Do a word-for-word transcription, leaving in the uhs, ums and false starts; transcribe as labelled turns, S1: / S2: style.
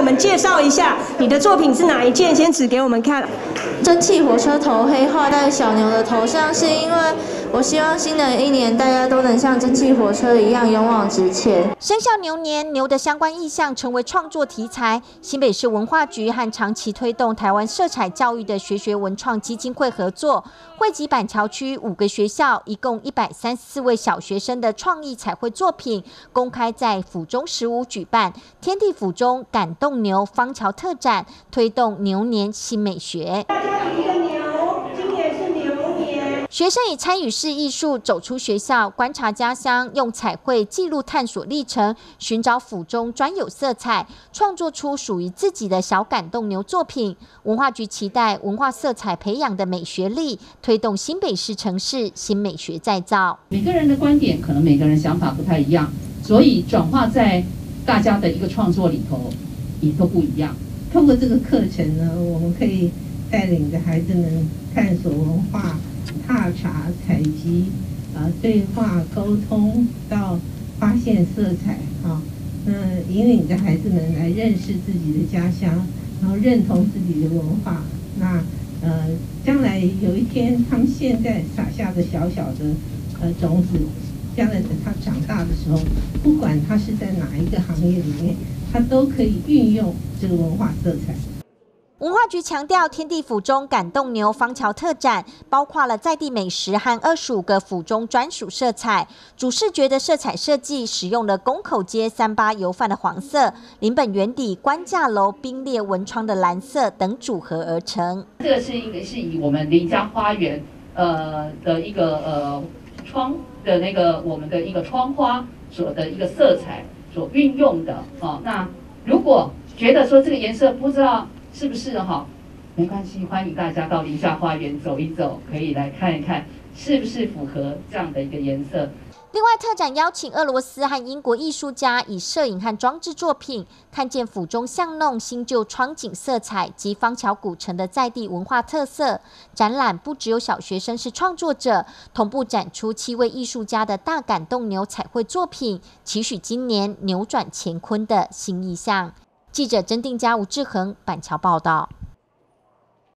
S1: 们介绍一下你的作品是哪一件？先指给我们看。
S2: 蒸汽火车头黑画在小牛的头上，是因为我希望新的一年大家都能像蒸汽火车一样勇往直前。
S3: 生肖牛年，牛的相关意象成为创作题材。新北市文化局和长期推动台湾色彩教育的学学文创基金会合作，汇集板桥区五个学校，一共一百三十四位小学生的创意彩绘作品，公开在府中十五举办天地府中感动牛芳桥特展，推动牛年新美学。
S1: 一个牛，今年是牛年。
S3: 学生以参与式艺术走出学校，观察家乡，用彩绘记录探索历程，寻找府中专有色彩，创作出属于自己的小感动牛作品。文化局期待文化色彩培养的美学力，推动新北市城市新美学再造。
S4: 每个人的观点可能每个人想法不太一样，所以转化在大家的一个创作里头也都不一样。
S5: 通过这个课程呢，我们可以带领着孩子们探索文化、踏查、采集、啊、呃、对话、沟通，到发现色彩啊，那引领着孩子们来认识自己的家乡，然后认同自己的文化。那呃，将来有一天，他们现在撒下的小小的呃种子，将来等他长大的时候，不管他是在哪一个行业里面，他都可以运用这个文化色彩。
S3: 文化局强调，天地府中感动牛芳桥特展包括了在地美食和二十五个府中专属色彩。主视觉的色彩设计使用了宫口街三八油饭的黄色、林本源底官架楼冰裂文窗的蓝色等组合而成。
S4: 这个是一个是以我们林家花园呃的一个呃窗的那个我们的一个窗花所的一个色彩所运用的哦。那如果觉得说这个颜色不知道是不是哈？没关系，欢迎大家到林下花园走一走，可以来看一看是不是符合这样的一个颜色。
S3: 另外，特展邀请俄罗斯和英国艺术家以摄影和装置作品，看见府中巷弄新旧窗景色彩及芳桥古城的在地文化特色。展览不只有小学生是创作者，同步展出七位艺术家的大感动牛彩绘作品，期许今年扭转乾坤的新意象。记者甄定佳、吴志恒板桥报道。